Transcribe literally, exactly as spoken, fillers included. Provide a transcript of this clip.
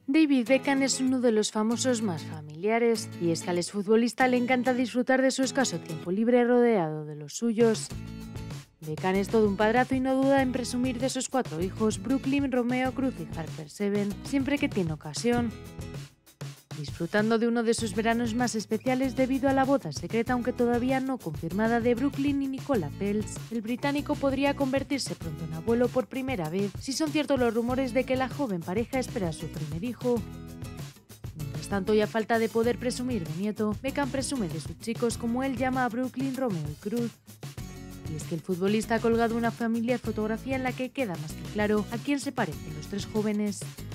David Beckham es uno de los famosos más familiares, y es que al exfutbolista le encanta disfrutar de su escaso tiempo libre rodeado de los suyos. Beckham es todo un padrazo y no duda en presumir de sus cuatro hijos, Brooklyn, Romeo, Cruz y Harper Seven, siempre que tiene ocasión. Disfrutando de uno de sus veranos más especiales debido a la boda secreta, aunque todavía no confirmada, de Brooklyn y Nicola Peltz, el británico podría convertirse pronto en abuelo por primera vez, si son ciertos los rumores de que la joven pareja espera a su primer hijo. Mientras tanto, y a falta de poder presumir de nieto, Beckham presume de sus chicos, como él llama a Brooklyn, Romeo y Cruz. Y es que el futbolista ha colgado una familiar fotografía en la que queda más que claro a quién se parecen los tres jóvenes.